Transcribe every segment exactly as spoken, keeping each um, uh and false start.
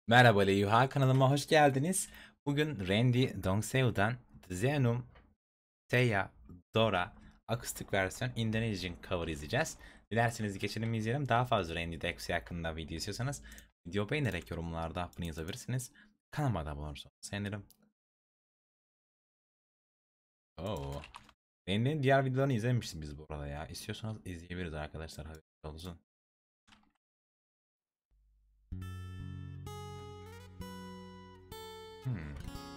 Merhaba Leyuha, kanalıma hoş geldiniz. Bugün Randy Dongseu'dan Zenum Seiya Dora akustik versiyon Indonesian cover izleyeceğiz. Dilerseniz geçelim izleyelim. Daha fazla Randy Dongseu hakkında video istiyorsanız video beğenerek yorumlarda bunu yazabilirsiniz. Kanalıma da abone olursanız sevinirim. Oo. Randy'nin diğer videolarını izlemişiz biz bu arada ya. İstiyorsanız izleyebiliriz arkadaşlar. Haberiniz olsun. Hmm.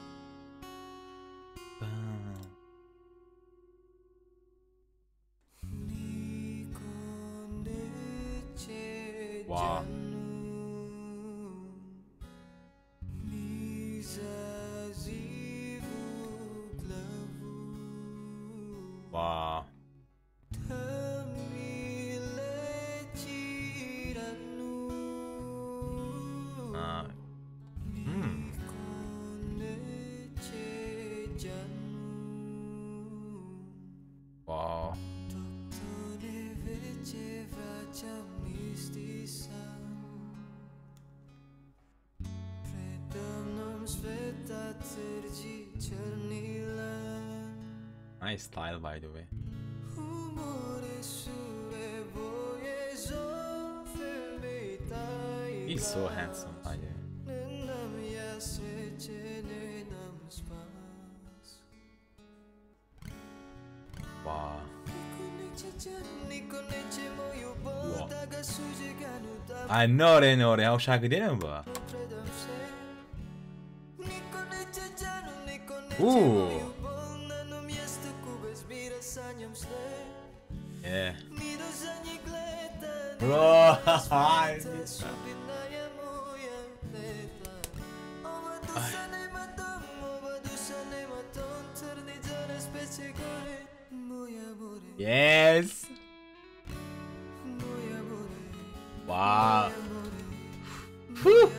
Wow. Wow. Ah. Hmm. Wow. Nice style by the way. He's so handsome by the way. Wow. Wow. I know they know they. O şarkı değil mi bu? Ooh. Yeah. Bro. Ay. Yes. Wow. Whew.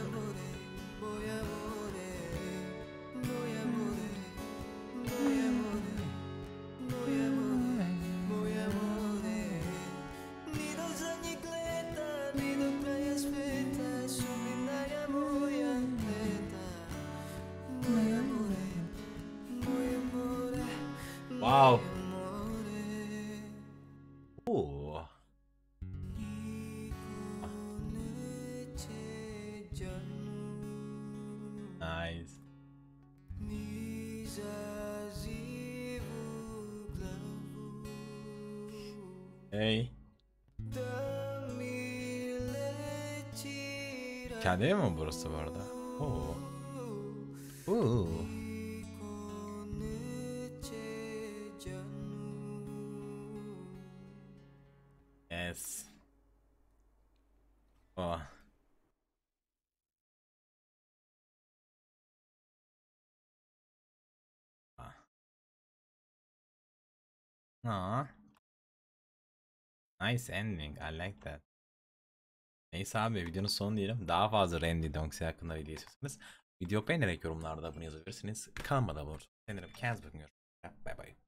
Wow. Ooh. Nice. Hey. Kendi evi mi burası bu arada? Oo. Oo. Yes. Oh. Ah. Nice ending. I like that. Neyse abi videonun sonu diyelim. Daha fazla Randy Donksy hakkında video istiyorsanız video beğenerek yorumlarda bunu yazabilirsiniz. Kanalıma da abone olursanız sevinirim. Kendinize bakın. Bye bye.